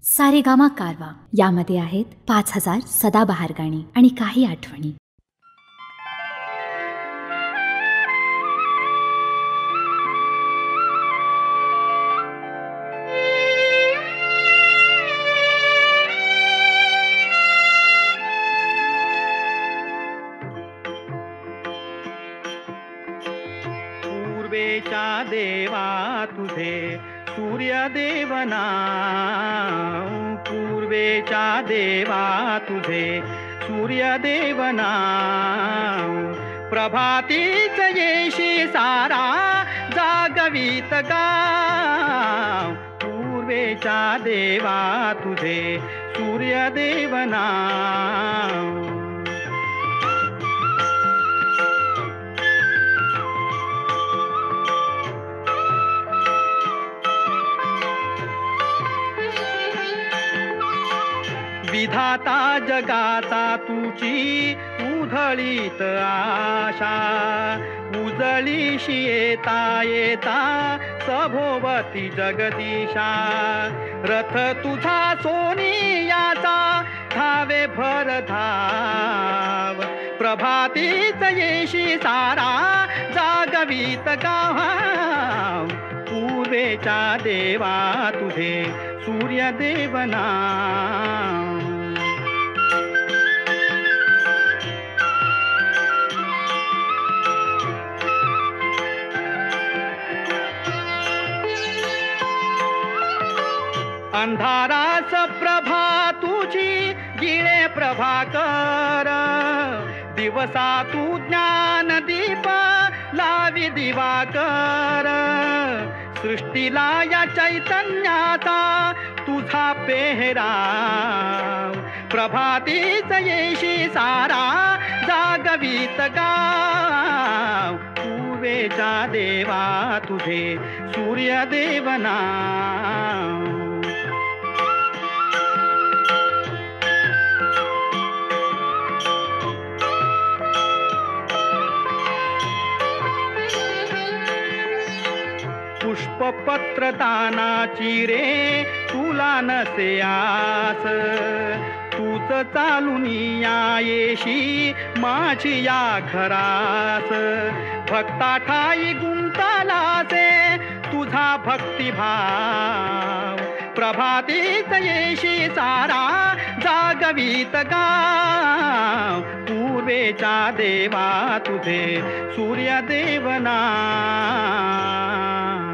सारेगामा कारवा यामध्ये आहेत 5000 सदाबहार गाणी आणि काही आठवणी. पूर्वेच्या देवा तुझे सूर्यदेव नाव. पूर्वेच्या देवा तुझे सूर्यदेव नाव. प्रभातीच येशी सारा जागवित गाव. पूर्वेच्या देवा तुझे सूर्यदेव नाव. विधाता जगाचा तुची उधळीत आशा. उजळीशी येता येता सभोवती जगदीशा. रथ तुझा सोनियाचा धावे भर धाव. प्रभातीच येशी सारा जागवित गाव. पूर्वेच्या देवा तुझे सूर्यदेव नाव. अंधारास प्रभा तुझी गिळे प्रभाकर. दिवसा तू ज्ञान दीप लावी दिवाकर. सृष्टीला या चैतन्याचा तुझा पेहराव. प्रभातीच येशी सारा जागवित गाव. पूर्वेच्या देवा तुझे सूर्यदेव नाव. पुष्पपत्र दानाची रे तुला नसे आस. तूच चालून या येशी माझी या घरास. भक्ता ठाई गुंतलासे तुझा भक्तिभाव. प्रभातीच येशी सारा जागवित गाव. पूर्वेच्या देवा तुझे सूर्यदेव नाव.